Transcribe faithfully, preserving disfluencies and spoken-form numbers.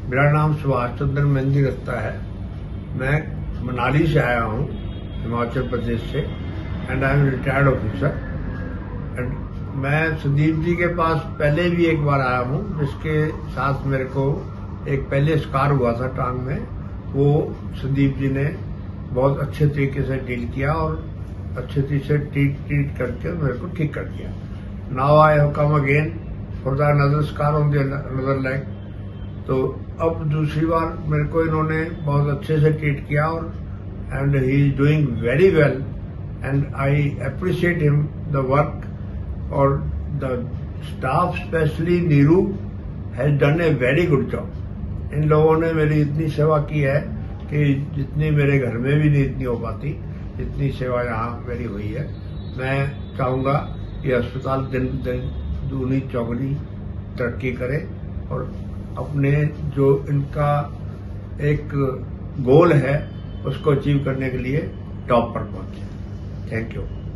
मेरा नाम सुभाष चंद्र मेहंदी रखता है। मैं मनाली से आया हूँ, हिमाचल प्रदेश से, and I am retired officer. And मैं संदीप जी के पास पहले भी एक बार आया हूँ, जिसके साथ मेरे को एक पहले स्कार हुआ था टांग में। वो संदीप जी ने बहुत अच्छे तरीके से डील किया और अच्छे तरीके से ट्रीट ट्रीट करके मेरे को ठीक कर दिया। Now I have come again for the another scar on the another leg. तो अब दूसरी बार मेरे को इन्होंने बहुत अच्छे से ट्रीट किया और and he is doing very well and I appreciate him the work और the staff, specially Neeru has done a very good job. इन लोगों ने मेरी इतनी सेवा की है कि जितनी मेरे घर में भी नहीं इतनी हो पाती, इतनी सेवा यहाँ मेरी हुई है। मैं चाहूँगा कि अस्पताल दिन दिन दूनी चौगुनी तरक्की करे और अपने जो इनका एक गोल है उसको अचीव करने के लिए टॉप पर पहुंचे। Thank you.